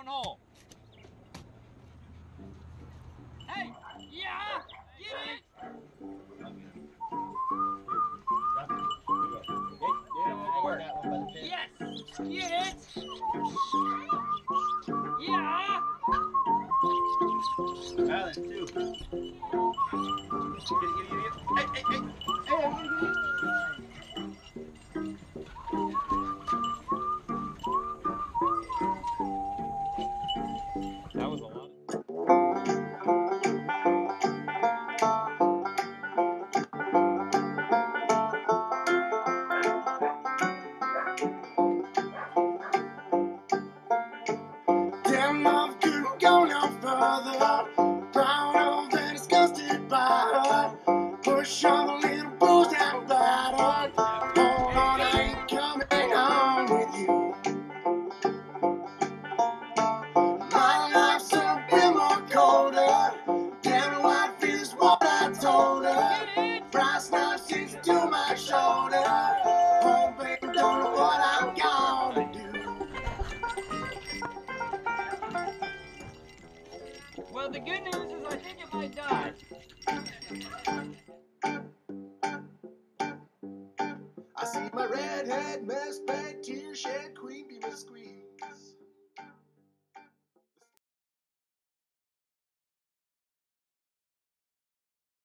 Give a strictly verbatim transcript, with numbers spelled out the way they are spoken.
hole. Hey, yeah, get it. Yes, get it. Yeah. Alan, two. Get it, get it, get it. Hey, hey, hey. Hey, I'm gonna get it. That was a lot. Damn, love couldn't go no further. Proud of and disgusted by her. Push all the little booze down battered. Hold on, I ain't coming home with you. My life's a bit more colder. Damn, the wife is what I told her. Brass knife sits to my shoulder. Oh, baby, don't know what I'm gonna do. Well, the good news is I think it might die. I see my redhead, mess bag, tear shed, queen bee with a squeeze.